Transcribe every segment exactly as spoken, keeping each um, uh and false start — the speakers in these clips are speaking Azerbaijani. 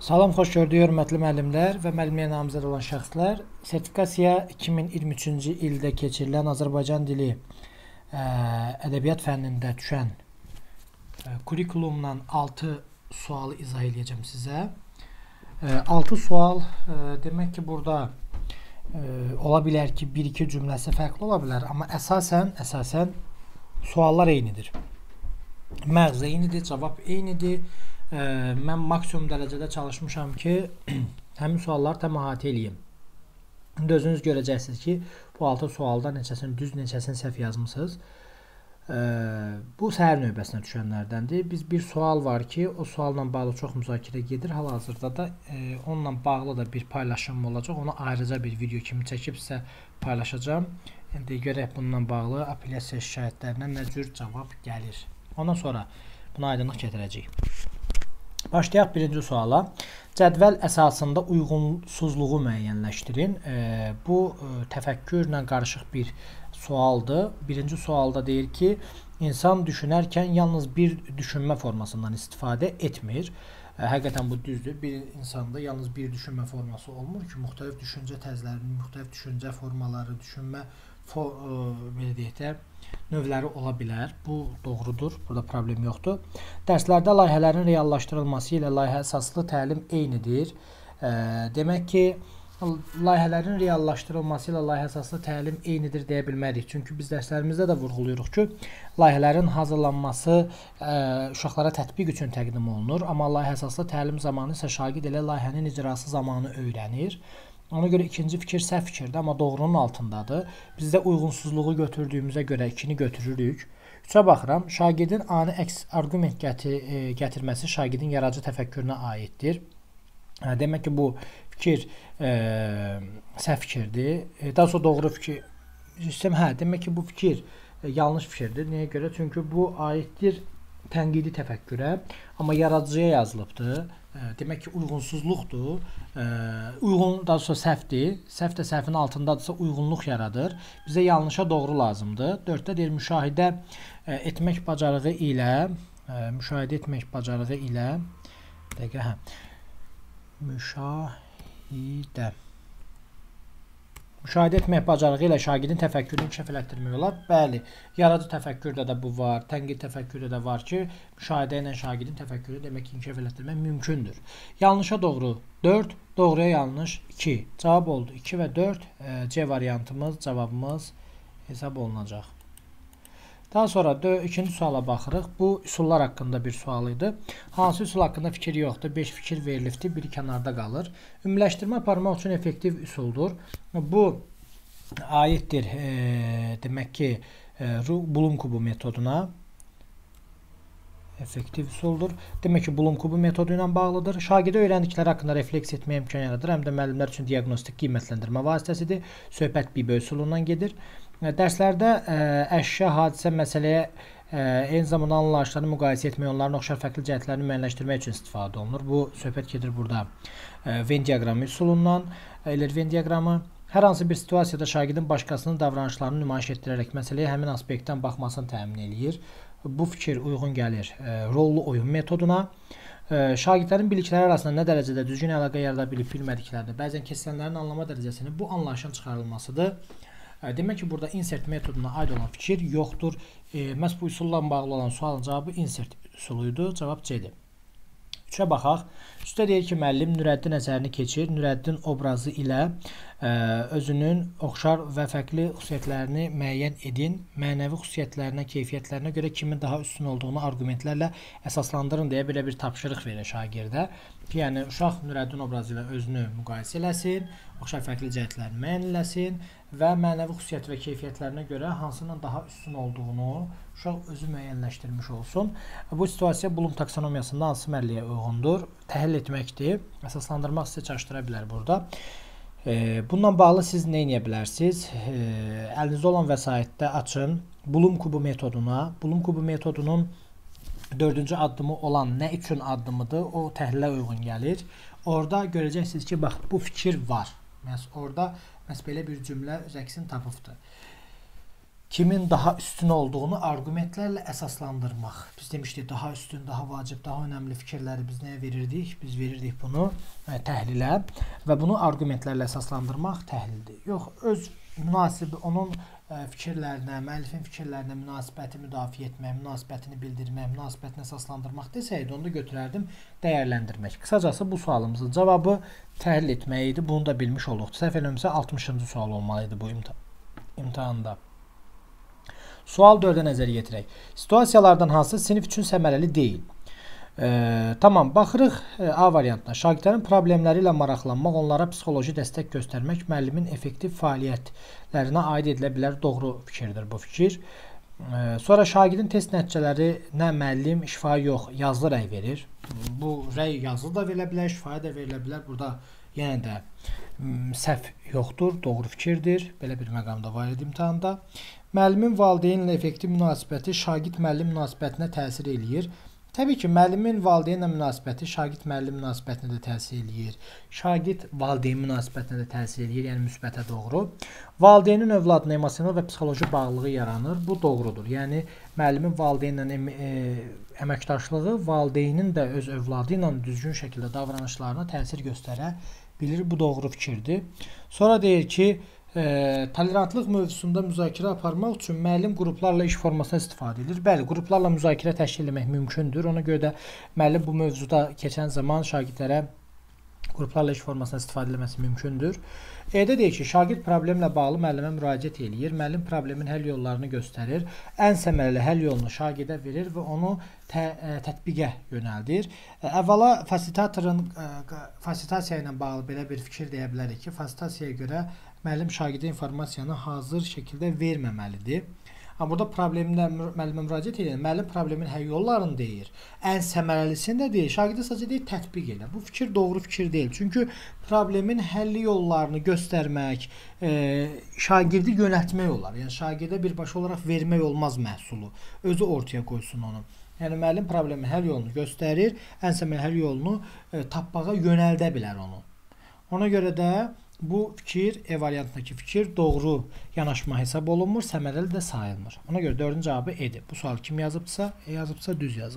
Salam, xoş gördük hörmətli müəllimlər və müəllimliyə namizəd olan şəxslər. Sertifikasiya iki min iyirmi üçüncü ildə keçirilən Azərbaycan dili ə, ədəbiyyat fənnində düşən ə, kurikulumdan altı sualı izah edəcəm sizə. altı sual ə, demək ki, burada ə, ola bilər ki, bir iki cümləsi fərqli ola bilər, amma əsasən əsasən suallar eynidir. Məğz eynidir, cavab eynidir. Mən maksimum dərəcədə çalışmışam ki, həmin sualları tam əhatə eləyim. İndi özünüz görəcəksiniz ki, bu altı sualda neçəsini düz, neçəsini səhv yazmısınız. Bu səhər növbəsinə düşənlərdəndir. Biz bir sual var ki, o sualla bağlı çox müzakirə gedir. Hal-hazırda da e, onunla bağlı da bir paylaşım olacaq. Onu ayrıca bir video kimi çəkib sizə paylaşacağım. İndi görək bununla bağlı apellyasiya şikayətlərinə nə cür cavab gəlir. Ondan sonra buna aydınlıq gətirəcəyik. Başlayaq birinci suala. Cədvəl əsasında uyğunsuzluğu müəyyənləşdirin. E, bu e, təfəkkürlə qarışıq bir sualdır. Birinci sualda deyir ki, insan düşünərkən yalnız bir düşünmə formasından istifadə etmir. E, həqiqətən bu düzdür. Bir insanda yalnız bir düşünmə forması olmur ki, müxtəlif düşüncə tərzlərinin, müxtəlif düşüncə formaları, düşünmə for, e, belə deyək də, növləri ola bilər. Bu doğrudur. Burada problem yoxdur. Dərslərdə layihələrin reallaşdırılması ilə layihə əsaslı təlim eynidir. E, demək ki, layihələrin reallaşdırılması ilə layihə əsaslı təlim eynidir deyə bilmərik. Çünki biz dərslərimizdə də vurğuluyuruq ki, layihələrin hazırlanması ə, uşaqlara tətbiq üçün təqdim olunur. Amma layihə əsaslı təlim zamanı isə şagird elə layihənin icrası zamanı öyrənir. Ona görə ikinci fikir səhv fikirdir, amma doğrunun altındadır. Biz də uyğunsuzluğu götürdüyümüzə görə ikini götürürük. Üçə baxıram. Şagirdin ani əks arqument gətir, e, gətirməsi şagirdin yaradıcı təfəkkürünə aiddir. E, demək ki, bu fikir e, səhv fikirdir. E, daha sonra doğru fikir. Sistem, hə, demək ki, bu fikir e, yanlış fikirdir. Nəyə görə? Çünki bu aiddir tənqidi təfəkkürə, amma yaradıcıya yazılıbdır. E, demək ki, uyğunsuzluqdur. E, uyğun, daha sonra səhvdir. Səhv də səhvin altındadırsa uyğunluq yaradır. Bizə yanlışa doğru lazımdır. dörddə deyir, müşahidə e, etmək bacarığı ilə e, müşahidə etmək bacarığı ilə dəqiqə, hə. Müşahidə Müşahidə etmək bacarığı ilə şagirdin təfəkkürünü inkişaf elətdirmək olar. Bəli, yaradıcı təfəkkürdə də bu var, tənqid təfəkkürdə də var ki, müşahidə ilə şagirdin təfəkkürünü demək ki, inkişaf elətdirmək mümkündür. Yanlışa doğru dörd, doğruya yanlış iki. Cavab oldu iki və dörd. E, C variantımız, cavabımız hesab olunacaq. Daha sonra ikinci suala baxırıq. Bu üsullar haqqında bir sual idi. Hansı üsul haqqında fikir yoxdur? beş fikir verilibdir, biri kənarda qalır. Ümumiləşdirmə aparmaq üçün effektiv üsuldur. Bu aiddir e, demək ki, e, Bloom kubu metoduna. Effektiv üsuldur. Demək ki, Bloom kubu metodu ilə bağlıdır. Şagirdə öyrəndikləri haqqında refleks etməyə imkan yaradır. Həm də müəllimlər üçün diaqnostik qiymətləndirmə vasitəsidir. Söhbət B B üsulundan gedir. Dərslərdə ə, əşya, hadisə, məsələyə ə, eyni zamanda anlayışlarını müqayisə etmək, onların oxşar fərqli cəhətlərini müəyyənləşdirmək üçün istifadə olunur. Bu söhbət gedir burada ə, Venn diaqramı üsulundan. Eləyir Venn diaqramı. Hər hansı bir situasiyada şagirdin başqasının davranışlarını nümayiş etdirərək məsələyə həmin aspektdən baxmasını təmin eləyir. Bu fikir uyğun gəlir ə, rollu oyun metoduna. Ə, şagirdlərin bilikləri arasında nə dərəcədə düzgün əlaqə yarada bilib bilmədiklərini, bəzən kesilənlərin anlama dərəcəsini bu anlayışın çıxarılmasıdır. Demək ki, burada insert metoduna aid olan fikir yoxdur. E, məhz bu üsulla bağlı olan sualın cavabı insert üsuluydu. Cavab C-dir. Üçə baxaq. Üstə deyir ki, müəllim Nürəddin əsərini keçir. Nürəddin obrazı ilə ə, özünün oxşar və fərqli xüsusiyyətlərini müəyyən edin. Mənəvi xüsusiyyətlərinə, keyfiyyətlərinə görə kimin daha üstün olduğunu arqumentlərlə əsaslandırın deyə belə bir tapşırıq verir şagirdə. Ki, yəni uşaq Nürəddin obrazı ilə özünü müqayisə eləsin, oxşar fərqli cəhətlərini müəyyən eləsin və mənəvi xüsusiyyət və keyfiyyətlərinə görə hansının daha üstün olduğunu uşaq özü müəyyənləşdirmiş olsun. Bu situasiya Bloom taksonomiyasında hansı mərliyə uyğundur? Təhlil etməkdir. Əsaslandırmaq sizə çalışdıra bilər burada. Bununla bağlı siz nə edə bilərsiniz? Əlinizdə olan vəsaitdə açın. Bloom kubu metoduna. Bloom kubu metodunun dördüncü addımı olan nə üçün addımıdır? O təhlilə uyğun gəlir. Orada görəcəksiniz ki, bax, bu fikir var. Məhz orada məhz belə bir cümlə öz əksini tapıbdır. kimin daha üstün olduğunu arqumentlərlə əsaslandırmaq. Biz demişdik, daha üstün, daha vacib, daha önəmli fikirləri biz nəyə verirdik? Biz verirdik bunu ə, təhlilə və bunu arqumentlərlə əsaslandırmaq təhlildir. Yox, öz münasibi, onun ə, fikirlərinə, müəllifin fikirlərinə münasibəti müdafiə etmək, münasibətini bildirmək, münasibətini əsaslandırmaq desəydi, onu da götürərdim dəyərləndirmək. Qısacası bu sualımızın cavabı təhlil etmək idi. Bunu da bilmiş olduq. Səhv eləmirəmsə altmışıncı sual olmalıydı bu imta imtahanda. Sual dördə nəzər yetirək. Situasiyalardan hansı sinif üçün səmərəli deyil? E, tamam, baxırıq e, A variantına. Şagirdlərin problemləri ilə maraqlanmaq, onlara psixoloji dəstək göstərmək müəllimin effektiv fəaliyyətlərinə aid edilə bilər. Doğru fikirdir bu fikir. E, sonra şagirdin test nəticələrinə müəllim şifahi yox, yazılı rəy verir. Bu rəy yazılı da verilə bilər, şifahi də verilə bilər. Burada yenə də səhv yoxdur, doğru fikirdir. Belə bir məqamda var idi imtahanda. Müəllimin valideynlə effektiv münasibəti şagird-müəllim münasibətinə təsir eləyir. Təbii ki, müəllimin valideynlə münasibəti şagird-müəllim münasibətinə də təsir eləyir. Şagird-valideyn münasibətinə də təsir eləyir, yəni müsbətə doğru. Valideynin övladına emosional və psixoloji bağlılığı yaranır. Bu doğrudur. Yəni müəllimin valideynlə em e, əməkdaşlığı valideynin də öz övladı ilə düzgün şəkildə davranışlarına təsir göstərə bilir. Bu doğru fikirdir. Sonra deyir ki, E, tolerantlıq mövzusunda müzakirə aparmaq üçün müəllim qruplarla iş formasına istifadə edir. Bəli, qruplarla müzakirə təşkil etmək mümkündür. Ona görə də müəllim bu mövzuda keçən zaman şagirdlərə qruplarla iş formasına istifadə etməsi mümkündür. E-də deyir ki, şagird problemlə bağlı müəllimə müraciət eləyir. Müəllim problemin həll yollarını göstərir. Ən səmərəli həll yolunu şagirdə verir və onu tə, ə, tətbiqə yönəldir. Əvvəla fasilitatorun ə, fasilitasiya ilə bağlı belə bir fikir deyə bilərik ki, fasilitasiyaya görə müəllim şagirdə informasiyanı hazır şəkildə verməməlidir. Amma burada problemlə müəllimə müraciət edir. Müəllim problemin həll yollarını deyir. Ən səmərəlisini də deyir. Şagirdə sadəcə deyir, tətbiq elə. Bu fikir doğru fikir deyil. Çünki problemin həll yollarını göstərmək, e, şagirdi yönəltmək olar. Yəni şagirdə birbaşa olaraq vermək olmaz məhsulu. Özü ortaya qoysun onu. Yəni müəllim problemin həll yolunu göstərir. Ən səmərəli həll yolunu e, tapmağa yönəldə bilər onu. Ona görə də bu fikir, E variantındakı fikir doğru yanaşma hesab olunmur, səmərəli də sayılmır. Ona görə dördüncü cavabı E'dir. Bu sual kim yazıbsa, E yazıbsa düz yazıb.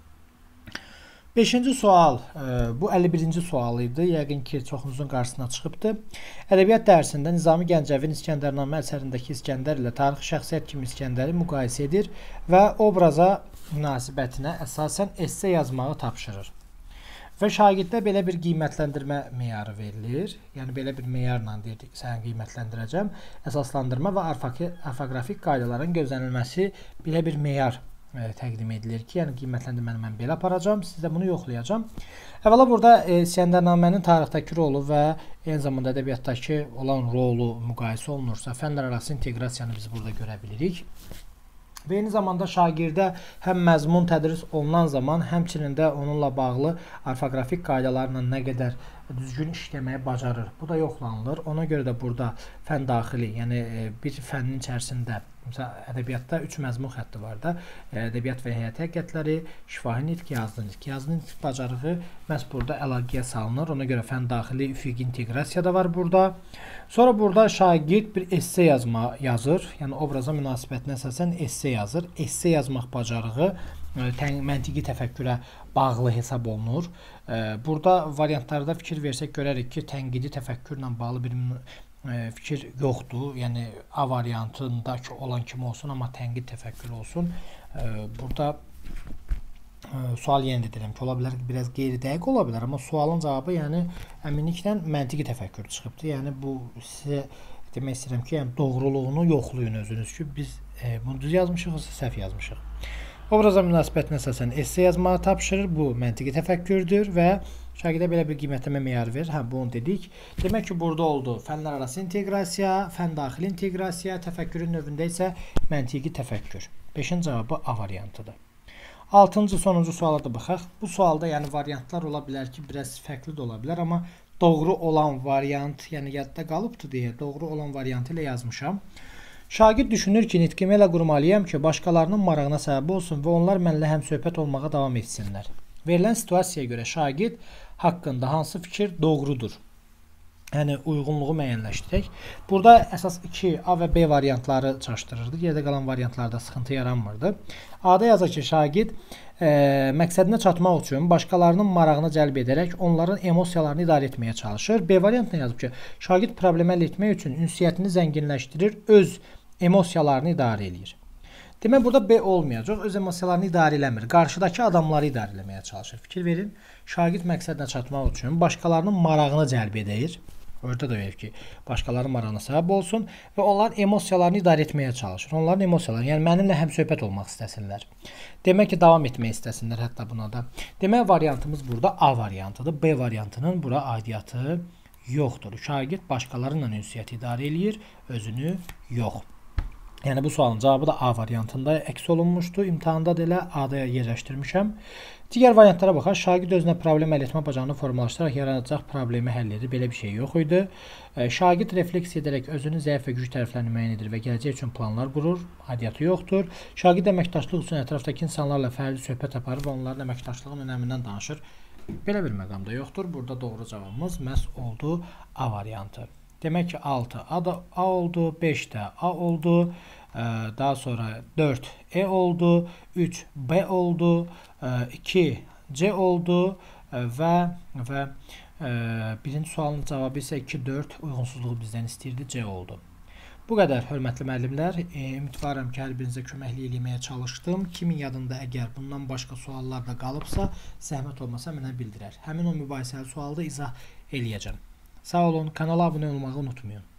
beşinci sual, e, bu əlli birinci sual idi. Yəqin ki, çoxunuzun qarşısına çıxıbdı. Ədəbiyyat dərsində Nizami Gəncəvin İskəndərnamə əsərindəki İskəndər ilə tarixi şəxsiyyət kimi İskəndəri müqayisə edir və obraza münasibətinə əsasən esse yazmağı tapşırır. Və şagirddə belə bir qiymətləndirmə meyarı verilir. Yəni belə bir meyarla deyirdik, səni qiymətləndirəcəm. Əsaslandırma və orfoqrafik qaydaların gözlənilməsi belə bir meyar e, təqdim edilir ki, yəni qiymətləndirməni mən belə aparacam, siz də bunu yoxlayacam. Əvvəla burada e, İskəndərnamənin tarixdəki rolu və eyni zamanda ədəbiyyatdakı olan rolu müqayisə olunursa, fənlər arası inteqrasiyanı biz burada görə bilirik. Və eyni zamanda şagirdə həm məzmun tədris olunan zaman, həmçinin də onunla bağlı orfoqrafik qaydalarla nə qədər düzgün işləməyi bacarır. Bu da yoxlanılır. Ona görə də burada fən daxili, yəni bir fənnin içərisində, məsələn, ədəbiyyatda üç məzmun xətti var da, ədəbiyyat və həyat həqiqətləri, şifahi nitq, yazılı nitq. Yazılı nitq bacarığı məhz burada əlaqəyə salınır. Ona görə fən daxili üfüqi inteqrasiya da var burada. Sonra burada şagird bir esse yazma yazır. Yəni obraza münasibətinə əsasən esse yazır. Esse yazmaq bacarığı məntiqi təfəkkürə bağlı hesab olunur. Burada variantlarda fikir versək görərik ki, tənqidi təfəkkürlə bağlı bir fikir yoxdur. Yəni A variantındakı olan kimi olsun, amma tənqid təfəkkür olsun. Burada sual yenə deyirəm ki, ola bilər ki, biraz qeyri-dəqiq ola bilər, amma sualın cavabı yəni əminliklə məntiqi təfəkkür çıxıbdır. Yəni bu sizə demək istəyirəm ki, yəni doğruluğunu yoxlayın özünüz ki, biz e, bunu düz yazmışıq, yoxsa səhv yazmışıq. Obraza münasibətinə əsasən esse yazmağı tapşırır. Bu məntiqi təfəkkürdür və şagirdə belə bir qiymətlənmə meyarı verir. Hə, bunu dedik. Demək ki, burada oldu fənlər arası inteqrasiya, fən daxili inteqrasiya, təfəkkürün növündə isə məntiqi təfəkkür. beşinci cavabı A variantıdır. altıncı sonuncu suala da baxaq. Bu sualda yəni variantlar ola bilər ki, biraz fərqli də ola bilər, amma doğru olan variant, yəni yadda qalıbdır deyə doğru olan variantı ilə yazmışam. Şagird düşünür ki, nitqimi elə qurmalıyam ki, başqalarının marağına səbəb olsun və onlar mənlə həmsöhbət olmağa davam etsinlər. Verilən situasiyaya görə şagird haqqında hansı fikir doğrudur? yəni uyğunluğu müəyyənləşdirək. Burada əsas iki A və B variantları çaşdırırdı. Yerdə qalan variantlarda sıxıntı yaranmırdı. A-da yazır ki, şagird e, məqsədinə çatmaq üçün başqalarının marağını cəlb edərək onların emosiyalarını idarə etməyə çalışır. B variantına yazıb ki, şagird problemi həll etmək üçün ünsiyyətini zənginləşdirir, öz emosiyalarını idarə edir. Demək, burada B olmayacaq. Öz emosiyalarını idarə eləmir. Qarşıdakı adamları idarə eləməyə çalışır. Fikir verin. Şagird məqsədinə çatmaq üçün başqalarının marağını cəlb edir. Orada da verir ki, başqalarının marağına səbəb olsun və onların emosiyalarını idarə etməyə çalışır. Onların emosiyaları, yəni mənimlə həmsöhbət olmaq istəsinlər. Demək ki, davam etmək istəsinlər hətta buna da. Demək, variantımız burada A variantıdır. B variantının bura aidiyyatı yoxdur. Şagird başqalarıyla ünsiyyət idarə eləyir, özünü yox. Yəni bu sualın cavabı da A variantında əks olunmuşdu. İmtahanda da elə A-da yerləşdirmişəm. Digər variantlara baxaq. Şagird özünə problem həll etmə bacarığını formalaşdıraraq yaranacaq problemi həll edir. Belə bir şey yox idi. Şagird refleksiya edərək özünün zəif və güc tərəflərini müəyyən edir və gələcək üçün planlar qurur. Aidiyyatı yoxdur. Şagird əməkdaşlıq üçün ətrafdakı insanlarla fərqli söhbət aparır və onların əməkdaşlığın önəmindən danışır. Belə bir məqamda yoxdur. Burada doğru cavabımız məhz oldu A variantı. Demək ki, altı A da A oldu, beş də A oldu, daha sonra dörd E oldu, üç B oldu, iki C oldu və və birinci sualın cavabı isə iki, dörd uyğunsuzluğu bizdən istəyirdi, C oldu. Bu qədər, hörmətli müəllimlər. Ümidvaram ki, hər birinizə köməklik eləməyə çalışdım. Kimin yadında əgər bundan başqa suallar da qalıbsa, zəhmət olmasa mənə bildirər. Həmin o mübahisəli sualı da izah eləyəcəm. Sağ olun, kanala abunə olmağı unutmayın.